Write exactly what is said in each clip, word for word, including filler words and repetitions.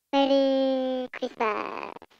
メリークリスマス。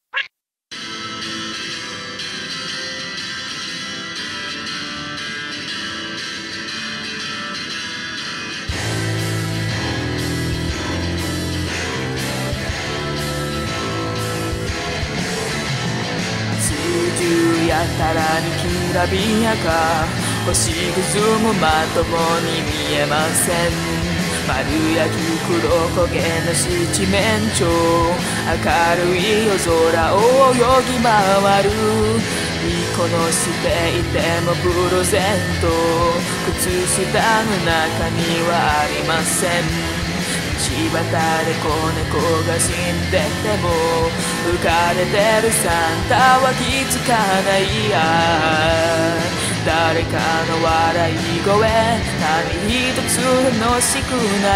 やたらにきらびやか、星屑もまともに見えません。丸焼き黒焦げの七面鳥、明るい夜空を泳ぎ回る。いい子のしていてもプレゼント、靴下の中にはありません。道端で子猫が死んでても浮かれてるサンタは気づかないや。誰かの笑い声何一つ楽しくない。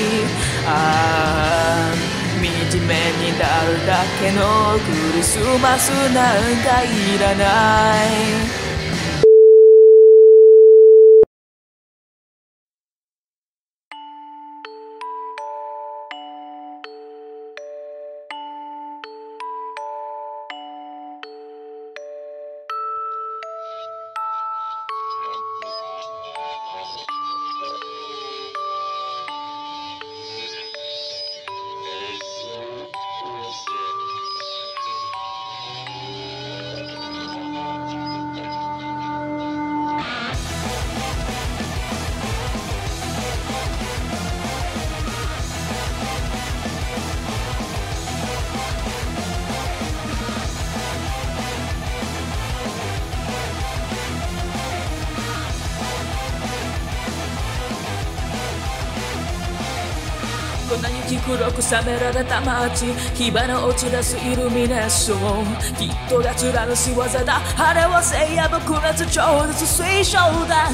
ああ惨めになるだけのクリスマスなんかいらない。こんなに黒く冷められた街、火花落ち出すイルミネーション、きっと奴らの仕業だ。あれは聖夜僕熱超絶水晶だ。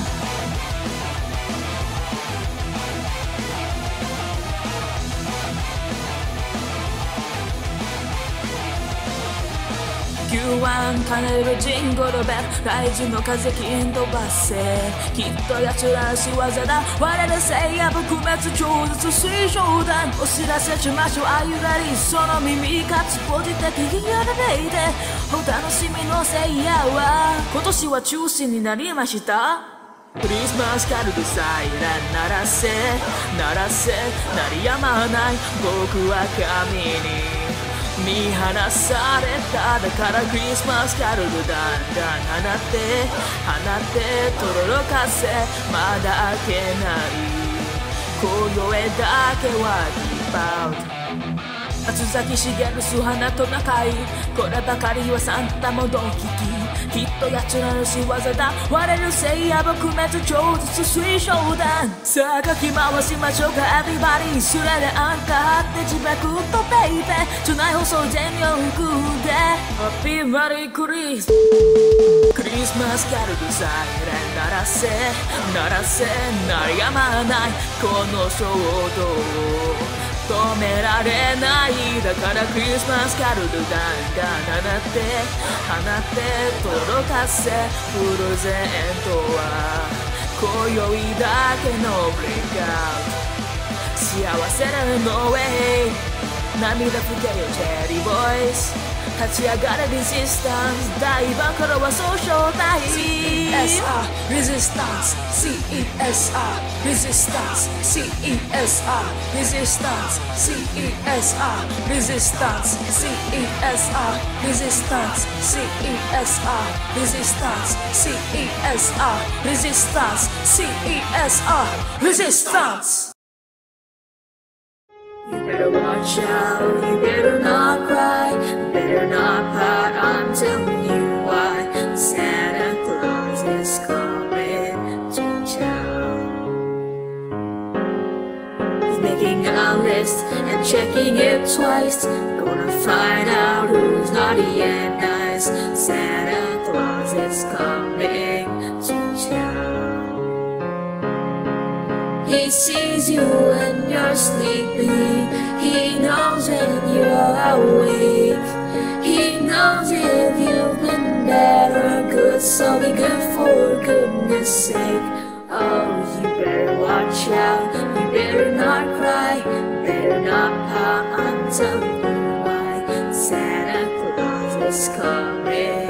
キューワン奏でるジングルベル、大事の風金飛ばせ、きっと奴らの仕業だ。我のせいや撲滅超絶水晶弾、お知らせしましょう。あゆらりその耳かつポジ的にやらないで、お楽しみのせいやは今年は中止になりました。クリスマスカルでサイレン鳴らせ鳴らせ鳴りやまない。僕は神に見放された。だからクリスマスカルルだんだん放って放ってとろろかせ、まだ開けない今宵だけはディープアウト。松崎しげる素花トナカイ、こればかりはサンタもドンキキ、きっと奴らの仕業だ。我のせいや撲滅超絶水晶弾、さあ書き回しましょうかエビバディ。それであんた張って自爆とベイベー、都内放送全日空でハッピーマリークリスクリスマスカルでサイレン鳴らせ鳴らせ鳴りやまない。この衝動止められない。だからクリスマスカルルだんだん放って放ってとろかせ、プレゼントは今宵だけのブレイクアウト。幸せなのウェイ涙拭けよチェリーボイス、立ち上がれレジスタンス、大暴露は総称体 シーイーエスアー レジスタンス シーイーエスアー レジスタンス シーイーエスアー レジスタンス シーイーエスアー レジスタンス シーイーエスアー レジスタンス シーイーエスアー レジスタンス シーイーエスアー レジスタンス シーイーエスアー レジスタンス。You better watch out, you better not cry, you better not pout, I'm telling you why. Santa Claus is coming to town. He's making a list and checking it twice, gonna find out who's naughty and nice. Santa Claus is coming to town. He sees you when you're sleeping, he knows when you're awake, he knows if you've been bad or good, so be good for goodness sake. Oh, you better watch out, you better not cry, you better not pout, I'm tell me why Santa Claus is coming.